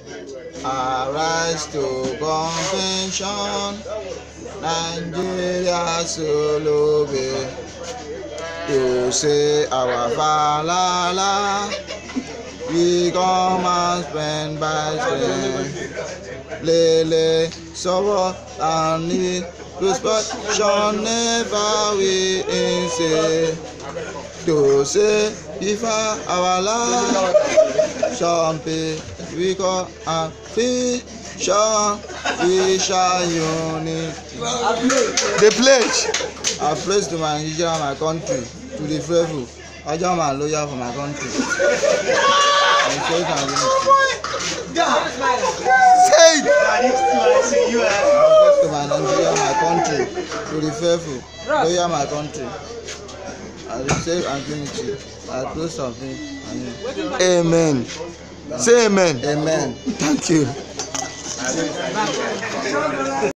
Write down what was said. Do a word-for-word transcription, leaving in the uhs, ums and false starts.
Arise to convention, Nigeria Solobe. To say our Valhalla, we come and spend by strength. Lele, sorrow and need, destruction never we insane. To say if our land champion, we come and vision, we shall unite. The pledge. I pledge to my Nigeria, my country, to the faithful. I am a lawyer for my country. And so it say it. I pledge to my Nigeria, my country, to the faithful. Lawyer my country. I will save and unity. I close something. Amen. Say amen. Amen. Thank you.